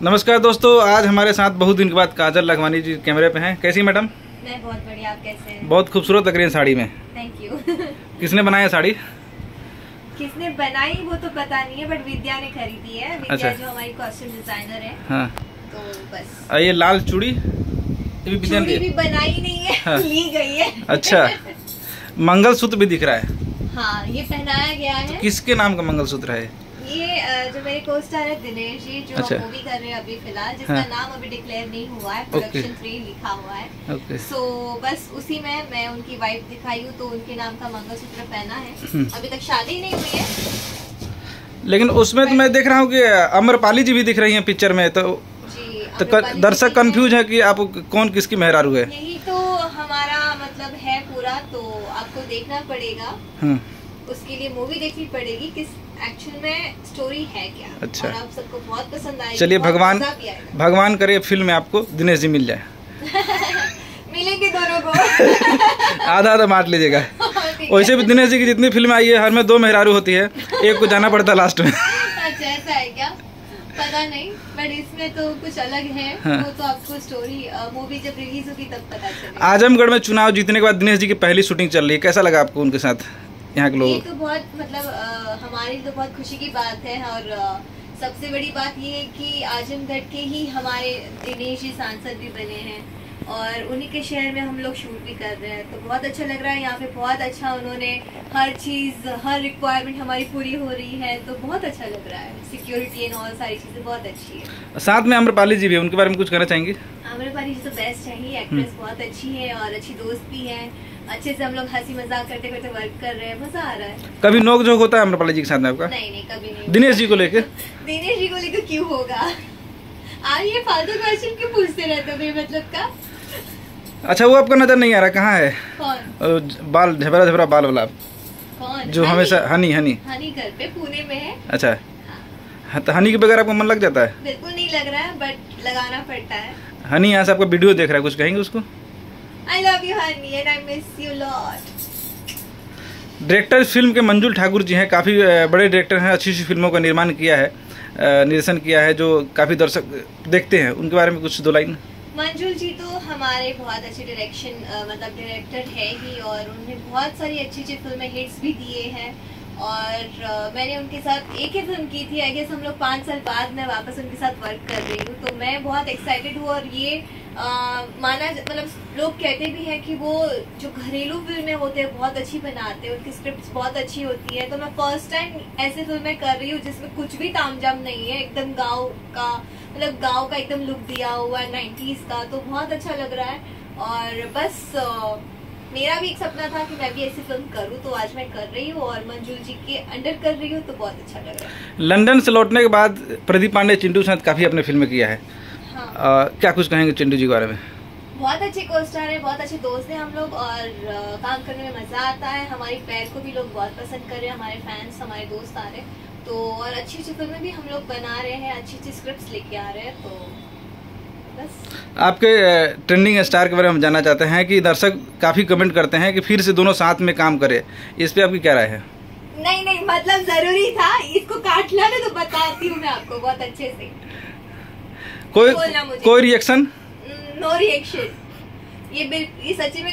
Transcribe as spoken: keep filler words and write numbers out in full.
नमस्कार दोस्तों, आज हमारे साथ बहुत दिन के बाद काजल लखवानी जी कैमरे पे हैं। कैसी मैडम? मैं बहुत बढ़िया, आप कैसे हैं? बहुत खूबसूरत लग रही है साड़ी में। Thank you. किसने बनाया साड़ी? किसने बनाई वो तो पता नहीं है, बट विद्या ने खरीदी है। विद्या अच्छा। जो हमारी कॉस्ट्यूम डिजाइनर है। हाँ। तो बस। आ, ये लाल चूड़ी भी विद्या ने भी बनाई नहीं है। हाँ। ली गई है। अच्छा। मंगलसूत्र भी दिख रहा है। हाँ, ये पहनाया गया है। तो किसके नाम का मंगलसूत्र है? ये जो मेरे को-स्टार है दिनेश जी, जो अच्छा। मूवी कर रहे हैं अभी फिलहाल, जिसका हाँ। नाम अभी डिक्लेयर नहीं हुआ है, प्रोडक्शन थ्री लिखा हुआ है। ओके। सो बस उसी में मैं उनकी वाइफ दिखाई हूँ, तो उनके नाम का मंगलसूत्र पहना है। अभी तक शादी नहीं हुई है, लेकिन उसमें तो मैं देख रहा हूँ कि अमरपाली जी भी दिख रही हैं पिक्चर में। तो तो दर्शक कंफ्यूज है कि आप कौन किसकी मेहरारू है। यही तो हमारा मतलब है पूरा, तो आपको देखना पड़ेगा। उसके लिए मूवी देखनी पड़ेगी किस एक्चुअल में स्टोरी है क्या। अच्छा। और आप सबको बहुत पसंद आएगी। चलिए, भगवान भगवान करे फिल्म में आपको दिनेश जी मिल जाए। मिलेंगे दोनों को। आधा आधा बांट लीजिएगा। वैसे भी दिनेश जी की जितनी फिल्म आई है, हर में दो मेहरारू होती है, एक को जाना पड़ता है लास्ट में। अच्छा, ऐसा है क्या? पता नहीं, बट इसमें तो कुछ अलग है। हाँ। वो तो आपको स्टोरी मूवी जब रिलीज होगी तब पता चलेगा। आजमगढ़ में चुनाव जीतने के बाद दिनेश जी की पहली शूटिंग चल रही है, कैसा लगा आपको उनके साथ यहाँ के लोग? ये तो बहुत मतलब आ, हमारी तो बहुत खुशी की बात है। और आ, सबसे बड़ी बात ये है कि आजमगढ़ के ही हमारे दिनेश जी सांसद भी बने हैं और उन्हीं के शहर में हम लोग शूट भी कर रहे हैं, तो बहुत अच्छा लग रहा है। यहाँ पे बहुत अच्छा उन्होंने हर चीज, हर रिक्वायरमेंट हमारी पूरी हो रही है, तो बहुत अच्छा लग रहा है। सिक्योरिटी एंड ऑल सारी चीजें बहुत अच्छी है। साथ में अमरपाली जी भी, उनके बारे में कुछ कहना चाहेंगे? अमरपाली जी तो बेस्ट है ही, एक्ट्रेस बहुत अच्छी है और अच्छी दोस्त भी है। अच्छे से हम लोग हंसी मजाक करते करते वर्क कर रहे हैं, मजा आ रहा है। कभी नोक झोंक होता है अमरपाली जी के साथ में आपका? नहीं नहीं, कभी नहीं। दिनेश जी को लेकर? दिनेश जी को लेकर क्यों होगा? आप ये फालतू क्वेश्चन क्यों पूछते रहते हो बेमतलब का? अच्छा, वो आपका नजर नहीं आ रहा, कहाँ है? कौन? बाल झबरा झबरा बाल वाला कौन? जो हमेशा हनी हनी हनी घर पे पुणे में है। अच्छा। हाँ। तो हनी के बगैर आपको मन लग जाता है? बिल्कुल नहीं लग रहा है, बट लगाना पड़ता है। हनी यहाँ से आपका वीडियो देख रहा है, कुछ कहेंगे उसको? I love you, honey, and I miss you lot. Director film के मंजुल ठाकुर जी हैं, काफ़ी बड़े डायरेक्टर हैं, अच्छी अच्छी फिल्मों का निर्माण किया है, निर्देशन किया है, जो काफ़ी दर्शक देखते हैं। उनके बारे में कुछ दो लाइन। मंजुल जी तो हमारे बहुत अच्छे डायरेक्शन मतलब डायरेक्टर है ही, और उन्होंने बहुत सारी अच्छी अच्छी फिल्में हिट्स भी दिए हैं। और uh, मैंने उनके साथ एक ही फिल्म की थी, आई गेस हम लोग पाँच साल बाद मैं वापस उनके साथ वर्क कर रही हूँ, तो मैं बहुत एक्साइटेड हूँ। और ये uh, माना मतलब लोग कहते भी हैं कि वो जो घरेलू फिल्में होते हैं बहुत अच्छी बनाते हैं, उनकी स्क्रिप्ट्स बहुत अच्छी होती है। तो मैं फर्स्ट टाइम ऐसे फिल्में कर रही हूँ जिसमें कुछ भी तामझाम नहीं है, एकदम गाँव का मतलब गाँव का एकदम लुक दिया हुआ है, नाइन्टीज का, तो बहुत अच्छा लग रहा है। और बस uh, मेरा भी एक सपना था कि मैं भी ऐसी फिल्म करूं, तो आज मैं कर रही हूं और मंजुल जी के अंडर कर रही हूं, तो बहुत अच्छा लग रहा है। लंदन से लौटने के बाद प्रदीप पांडे चिंटू के साथ काफी अपने फिल्में किया है। हाँ। आ, क्या कुछ कहेंगे चिंटू जी के बारे में? बहुत अच्छे को-स्टार है, बहुत अच्छे दोस्त हैं हम लोग, और आ, काम करने में मजा आता है। हमारी पैर को भी लोग बहुत पसंद कर रहे हैं, हमारे फैंस, हमारे दोस्त आ रहे हैं, तो और अच्छी अच्छी फिल्में भी हम लोग बना रहे हैं, अच्छी अच्छी स्क्रिप्ट लेके आ रहे हैं, तो बस। आपके ट्रेंडिंग स्टार के बारे में हम जानना चाहते हैं कि दर्शक काफी कमेंट करते हैं कि फिर से दोनों साथ में काम करें, इस पे आपकी क्या राय है? नहीं नहीं, मतलब जरूरी था, इसको काटना ना, तो बताती हूँ मैं आपको बहुत अच्छे से। कोई कोई रिएक्शन? No reaction. ये ये सच्ची में